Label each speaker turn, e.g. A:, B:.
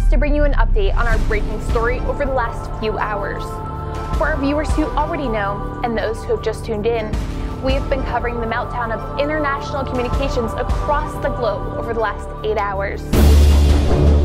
A: to bring you an update on our breaking story over the last few hours. For our viewers who already know, and those who have just tuned in, we have been covering the meltdown of international communications across the globe over the last 8 hours.